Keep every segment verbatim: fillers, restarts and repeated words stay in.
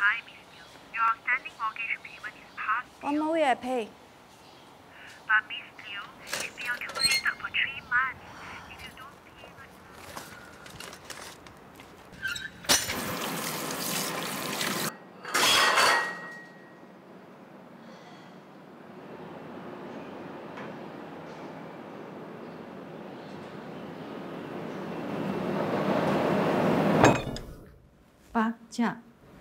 Hi, Miss Liu. Your outstanding mortgage payment is past due. One more week I pay. But Miss Liu, it's been accumulated for three months. If you don't pay right now... 爸，这。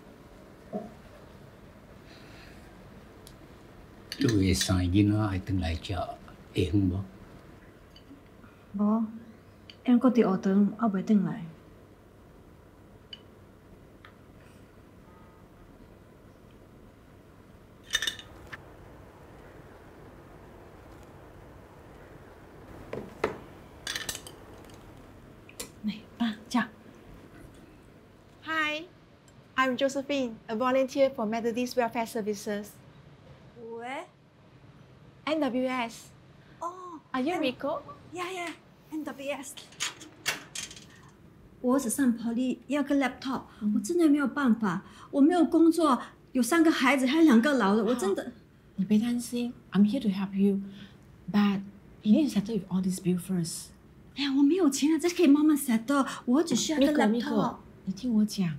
你會生囡仔係等來食會遠無？ 無，因我伫學堂還袂轉來。嚟，爸，這。 Hi, I'm Josephine, a volunteer for Methodist Welfare Services. Where? M W S. Oh, Are you Miko? Yeah, yeah, M W S. 我儿子上 Poly 要个 laptop，、嗯、我真的没有办法，我没有工作，有三个孩子，还有两个老的，我真的。 你别担心 ，I'm here to help you, but you need to settle with all these bills first. 哎呀，我没有钱啊，这可以慢慢 settle， 我只需要个 laptop。 你听我讲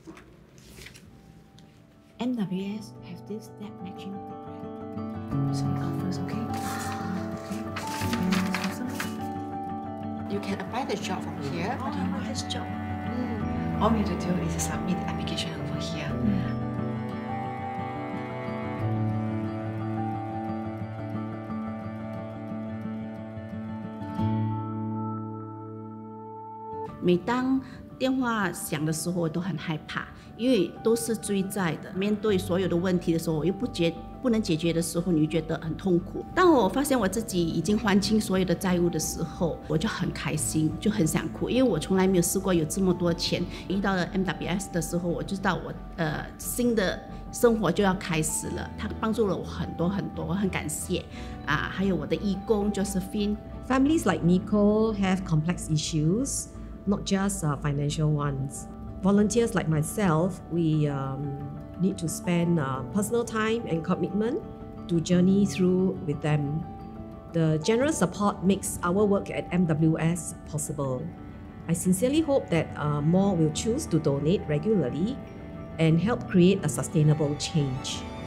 ，M W S have this debt matching program. So we go first, okay? You can apply the job from here. Oh, I want this job. Mm. All we have to do is submit the application over here. Mm. 每当电话响的时候，我都很害怕，因为都是追债的。面对所有的问题的时候，我又不解不能解决的时候，你就觉得很痛苦。当我发现我自己已经还清所有的债务的时候，我就很开心，就很想哭，因为我从来没有试过有这么多钱。遇到了 M W S 的时候，我就知道我呃新的生活就要开始了。它帮助了我很多很多，我很感谢啊！还有我的义工 Josephine。 Families like Miko have complex issues, not just uh, financial ones. Volunteers like myself, we um, need to spend uh, personal time and commitment to journey through with them. The generous support makes our work at M W S possible. I sincerely hope that uh, more will choose to donate regularly and help create a sustainable change.